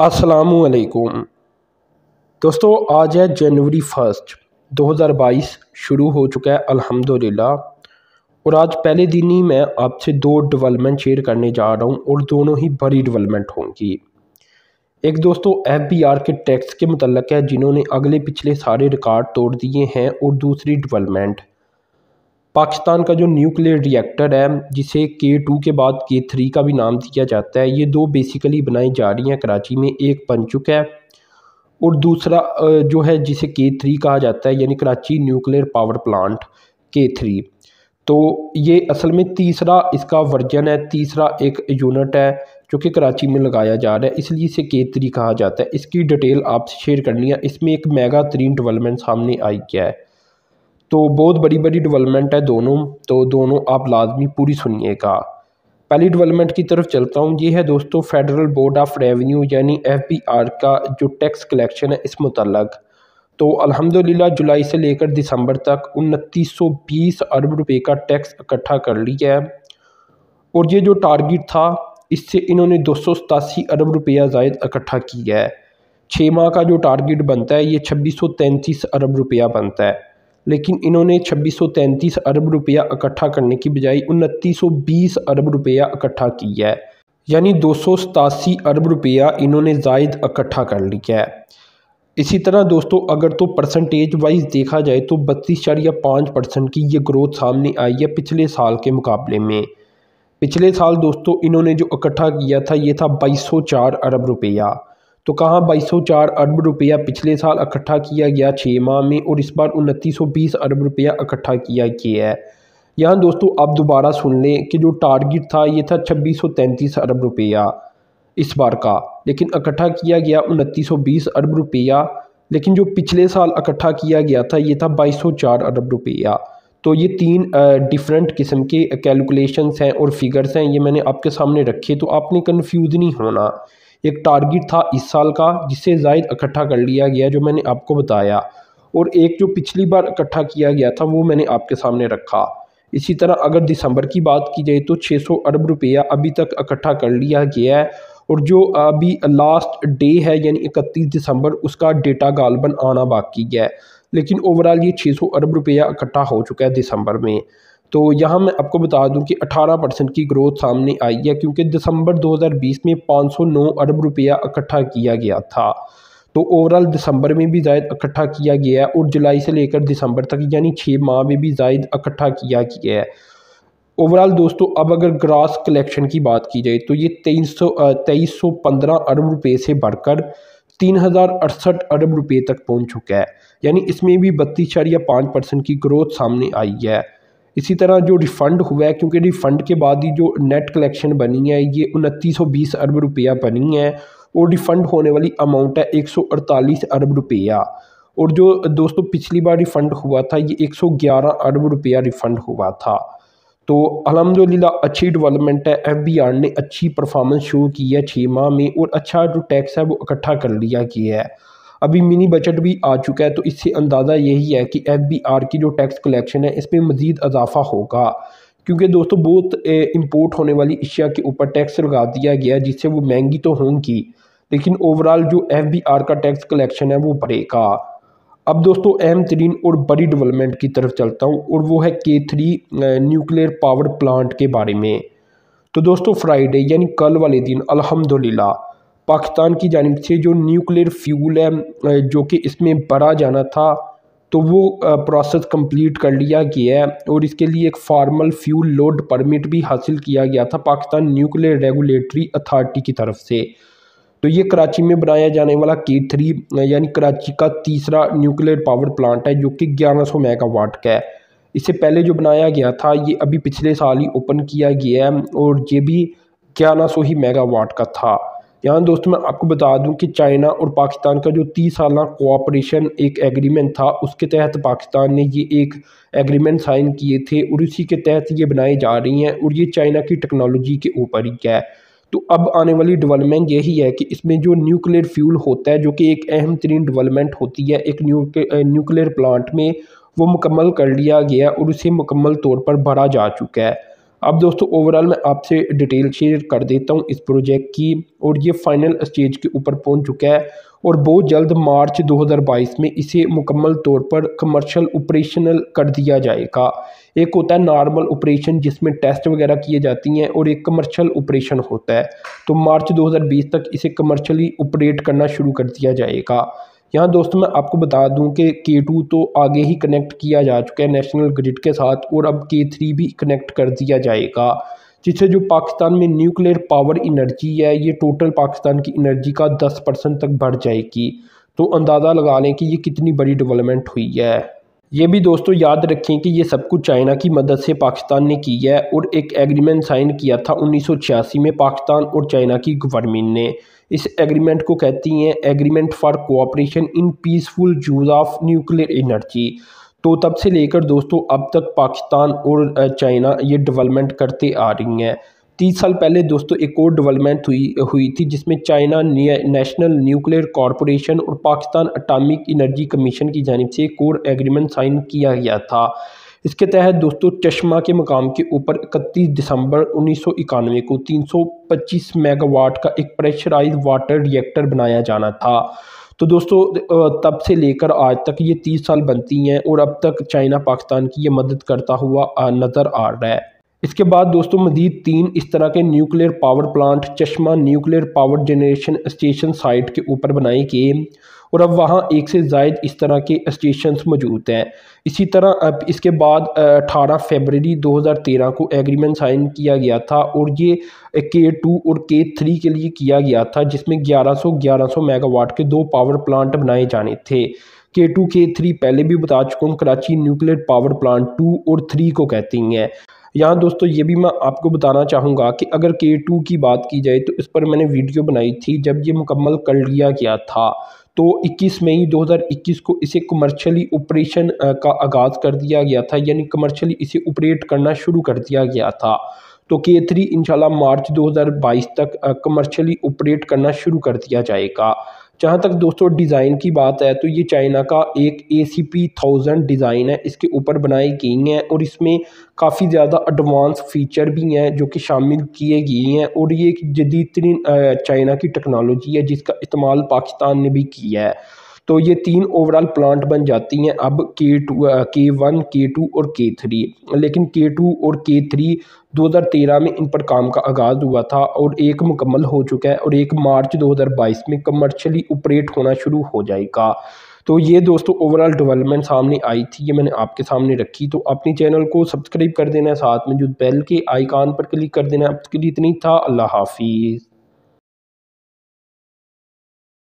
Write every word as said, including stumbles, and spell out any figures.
अस्सलामुअलैकुम दोस्तों, आज है जनवरी फर्स्ट दो हज़ार बाईस। शुरू हो चुका है अल्हम्दुलिल्लाह। और आज पहले दिन ही मैं आपसे दो डेवलपमेंट शेयर करने जा रहा हूं और दोनों ही बड़ी डेवलपमेंट होंगी। एक दोस्तों एफ बी आर के टैक्स के मुतल्लक है, जिन्होंने अगले पिछले सारे रिकॉर्ड तोड़ दिए हैं। और दूसरी डेवलपमेंट पाकिस्तान का जो न्यूक्लियर रिएक्टर है, जिसे के टू के बाद के थ्री का भी नाम दिया जाता है, ये दो बेसिकली बनाई जा रही हैं कराची में। एक बन चुका है और दूसरा जो है जिसे के थ्री कहा जाता है, यानी कराची न्यूक्लियर पावर प्लांट के थ्री। तो ये असल में तीसरा इसका वर्जन है, तीसरा एक यूनिट है जो कि कराची में लगाया जा रहा है, इसलिए इसे के थ्री कहा जाता है। इसकी डिटेल आपसे शेयर करनी है। इसमें एक मेगा तरीन डेवलपमेंट सामने आई क्या है, तो बहुत बड़ी बड़ी डेवलपमेंट है दोनों, तो दोनों आप लाजमी पूरी सुनिएगा। पहली डेवलपमेंट की तरफ चलता हूँ। ये है दोस्तों फेडरल बोर्ड ऑफ रेवेन्यू यानी एफ बी आर का जो टैक्स कलेक्शन है इस मुतल्लक। तो अल्हम्दुलिल्लाह जुलाई से लेकर दिसंबर तक उनतीस सौ बीस अरब रुपए का टैक्स इकट्ठा कर लिया है। और ये जो टारगेट था, इससे इन्होंने दो सौ सतासी अरब रुपया ज़ायद इकट्ठा किया है। छः माह का जो टारगेट बनता है ये छब्बीस सौ तैंतीस अरब रुपया बनता है, लेकिन इन्होंने छब्बीस सौ तैंतीस अरब रुपया इकट्ठा करने की बजाय उनतीस सौ बीस अरब रुपया इकट्ठा किया है, यानी दो सौ सतासी अरब रुपया इन्होंने ज़ायद इकट्ठा कर लिया है। इसी तरह दोस्तों अगर तो परसेंटेज वाइज देखा जाए तो बत्तीस या पाँच परसेंट की ये ग्रोथ सामने आई है पिछले साल के मुकाबले में। पिछले साल दोस्तों इन्होंने जो इकट्ठा किया था ये था बाईस सौ चार अरब रुपया। तो कहाँ बाईस सौ चार अरब रुपया पिछले साल इकट्ठा किया गया छः माह में, और इस बार उनतीस सौ बीस अरब रुपया इकट्ठा किया गया है। यहाँ दोस्तों आप दोबारा सुन लें कि जो टारगेट था ये था छब्बीस सौ तैंतीस अरब रुपया इस बार का, लेकिन इकट्ठा किया गया उनतीस सौ बीस अरब रुपया। लेकिन जो पिछले साल इकट्ठा किया गया था ये था बाईस सौ चार अरब रुपया। तो ये तीन डिफरेंट किस्म के कैलकुलेशंस हैं और फिगर्स हैं, ये मैंने आपके सामने रखे, तो आपने कन्फ्यूज़ नहीं होना। एक टारगेट था इस साल का जिससे ज़ायद इकट्ठा कर लिया गया जो मैंने आपको बताया, और एक जो पिछली बार इकट्ठा किया गया था वो मैंने आपके सामने रखा। इसी तरह अगर दिसंबर की बात की जाए तो छः सौ अरब रुपया अभी तक इकट्ठा कर लिया गया है, और जो अभी लास्ट डे है यानी इकतीस दिसंबर उसका डेटा गालबन आना बाकी है, लेकिन ओवरऑल ये छः सौ अरब रुपया इकट्ठा हो चुका है दिसंबर में। तो यहाँ मैं आपको बता दूं कि अठारह परसेंट की ग्रोथ सामने आई है, क्योंकि दिसंबर दो हज़ार बीस में पाँच सौ नौ अरब रुपया इकट्ठा किया गया था। तो ओवरऑल दिसंबर में भी ज़ायद इकट्ठा किया गया है, और जुलाई से लेकर दिसंबर तक यानी छः माह में भी ज़ायद इकट्ठा किया गया है। ओवरऑल दोस्तों अब अगर ग्रास कलेक्शन की बात की जाए तो ये तेईस सौ तेईस सौ पंद्रह अरब रुपये से बढ़कर तीन हज़ार अड़सठ अरब रुपये तक पहुंच चुका है, यानी इसमें भी बत्तीस या पाँच परसेंट की ग्रोथ सामने आई है। इसी तरह जो रिफ़ंड हुआ है, क्योंकि रिफ़ंड के बाद ही जो नेट कलेक्शन बनी है ये उनतीस सौ बीस अरब रुपया बनी है, और रिफ़ंड होने वाली अमाउंट है एक सौ अड़तालीस अरब रुपया। और जो दोस्तों पिछली बार रिफ़ंड हुआ था ये एक सौ ग्यारह अरब रुपया रिफ़ंड हुआ था। तो अल्हम्दुलिल्लाह अच्छी डेवलपमेंट है। एफ बी आर ने अच्छी परफॉर्मेंस शो की है छः माह में, और अच्छा जो टैक्स है वो इकट्ठा कर लिया गया है। अभी मिनी बजट भी आ चुका है, तो इससे अंदाज़ा यही है कि एफ बी आर की जो टैक्स कलेक्शन है इसमें मज़ीद इजाफा होगा, क्योंकि दोस्तों बहुत इंपोर्ट होने वाली अशिया के ऊपर टैक्स लगा दिया गया जिससे वो महंगी तो होंगी, लेकिन ओवरऑल जो एफ बी आर का टैक्स कलेक्शन है वो बढ़ेगा। अब दोस्तों अहम तरीन और बड़ी डेवलपमेंट की तरफ चलता हूँ, और वो है के थ्री न्यूक्लियर पावर प्लांट के बारे में। तो दोस्तों फ्राइडे यानी कल वाले दिन अल्हम्दुलिल्लाह पाकिस्तान की जानिब से जो न्यूक्लियर फ्यूल है जो कि इसमें भरा जाना था, तो वो प्रोसेस कंप्लीट कर लिया गया है, और इसके लिए एक फार्मल फ्यूल लोड परमिट भी हासिल किया गया था पाकिस्तान न्यूक्लियर रेगुलेटरी अथॉरिटी की तरफ से। तो ये कराची में बनाया जाने वाला के थ्री यानी कराची का तीसरा न्यूक्लियर पावर प्लांट है जो कि ग्यारह सौ मेगावाट का है। इससे पहले जो बनाया गया था ये अभी पिछले साल ही ओपन किया गया है, और ये भी ग्यारह सौ ही मेगावाट का था। यहाँ दोस्तों मैं आपको बता दूं कि चाइना और पाकिस्तान का जो तीस साल कोऑपरेशन एक एग्रीमेंट था, उसके तहत पाकिस्तान ने ये एक एग्रीमेंट साइन किए थे, और इसी के तहत ये बनाई जा रही हैं, और ये चाइना की टेक्नोलॉजी के ऊपर ही है। तो अब आने वाली डेवलपमेंट यही है कि इसमें जो न्यूक्लियर फ्यूल होता है जो कि एक अहम तरीन डेवलपमेंट होती है एक न्यूक्लियर प्लांट में, वो मुकम्मल कर लिया गया और उसे मुकम्मल तौर पर भरा जा चुका है। अब दोस्तों ओवरऑल मैं आपसे डिटेल शेयर कर देता हूँ इस प्रोजेक्ट की, और ये फाइनल स्टेज के ऊपर पहुँच चुका है और बहुत जल्द मार्च दो हज़ार बाईस में इसे मुकम्मल तौर पर कमर्शियल ऑपरेशनल कर दिया जाएगा। एक होता है नॉर्मल ऑपरेशन जिसमें टेस्ट वगैरह किए जाती हैं, और एक कमर्शियल ऑपरेशन होता है। तो मार्च दो हज़ार बीस तक इसे कमर्शियली ऑपरेट करना शुरू कर दिया जाएगा। यहाँ दोस्तों मैं आपको बता दूं कि के टू तो आगे ही कनेक्ट किया जा चुका है नेशनल ग्रिड के साथ, और अब के थ्री भी कनेक्ट कर दिया जाएगा, जिससे जो पाकिस्तान में न्यूक्लियर पावर एनर्जी है ये टोटल पाकिस्तान की एनर्जी का दस परसेंट तक बढ़ जाएगी। तो अंदाज़ा लगा लें कि ये कितनी बड़ी डेवलपमेंट हुई है। ये भी दोस्तों याद रखें कि ये सब कुछ चाइना की मदद से पाकिस्तान ने की है, और एक एग्रीमेंट साइन किया था उन्नीस सौ छियासी में पाकिस्तान और चाइना की गवर्नमेंट ने। इस एग्रीमेंट को कहती हैं agreement for cooperation in peaceful use of nuclear energy. तो तब से लेकर दोस्तों अब तक पाकिस्तान और चाइना ये डेवलपमेंट करते आ रही हैं। तीस साल पहले दोस्तों एक और डेवलपमेंट हुई हुई थी जिसमें चाइना नेशनल न्यूक्लियर कॉरपोरेशन और पाकिस्तान एटॉमिक एनर्जी कमीशन की जानिब से एक और एग्रीमेंट साइन किया गया था। इसके तहत दोस्तों चश्मा के मकाम के ऊपर इकतीस दिसंबर उन्नीस सौ इक्यानवे को तीन सौ पच्चीस मेगावाट का एक प्रेशराइज वाटर रिएक्टर बनाया जाना था। तो दोस्तों तब से लेकर आज तक ये तीस साल बनती हैं, और अब तक चाइना पाकिस्तान की ये मदद करता हुआ नज़र आ रहा है। इसके बाद दोस्तों मज़ीद तीन इस तरह के nuclear power plant Chashma nuclear power generation station site के ऊपर बनाए गए, और अब वहाँ एक से ज़ायद इस तरह के स्टेशन मौजूद हैं। इसी तरह अब इसके बाद अठारह फरवरी दो हज़ार तेरह को एग्रीमेंट साइन किया गया था, और ये के टू और के थ्री के लिए किया गया था, जिसमें ग्यारह सौ ग्यारह सौ मेगावाट के दो पावर प्लांट बनाए जाने थे। के टू के थ्री पहले भी बता चुका हूँ, Karachi nuclear power plant two और थ्री को कहती हैं। यहाँ दोस्तों ये भी मैं आपको बताना चाहूँगा कि अगर के टू की बात की जाए तो इस पर मैंने वीडियो बनाई थी जब ये मुकम्मल कर लिया गया था। तो इक्कीस मई दो हज़ार इक्कीस को इसे कमर्शियली ऑपरेशन का आगाज़ कर दिया गया था, यानी कमर्शियली इसे ऑपरेट करना शुरू कर दिया गया था। तो के थ्री इंशाल्लाह मार्च दो हज़ार बाईस तक कमर्शियली ऑपरेट करना शुरू कर दिया जाएगा। जहाँ तक दोस्तों डिज़ाइन की बात है तो ये चाइना का एक A C P thousand design है, इसके ऊपर बनाई गई हैं, और इसमें काफ़ी ज़्यादा एडवांस फीचर भी हैं जो कि शामिल किए गए हैं, और ये एक जदीद तरीन चाइना की टेक्नोलॉजी है जिसका इस्तेमाल पाकिस्तान ने भी किया है। तो ये तीन ओवरऑल प्लांट बन जाती हैं अब के टू के वन के टू और के थ्री, लेकिन के टू और के थ्री दो हज़ार तेरह में इन पर काम का आगाज़ हुआ था, और एक मुकम्मल हो चुका है, और एक मार्च दो हज़ार बाईस में कमर्शियली ऑपरेट होना शुरू हो जाएगा। तो ये दोस्तों ओवरऑल डेवलपमेंट सामने आई थी, ये मैंने आपके सामने रखी। तो अपनी चैनल को सब्सक्राइब कर देना, साथ में जो बेल के आइकान पर क्लिक कर देना। अब तक के लिए इतना ही था। अल्लाह हाफिज़।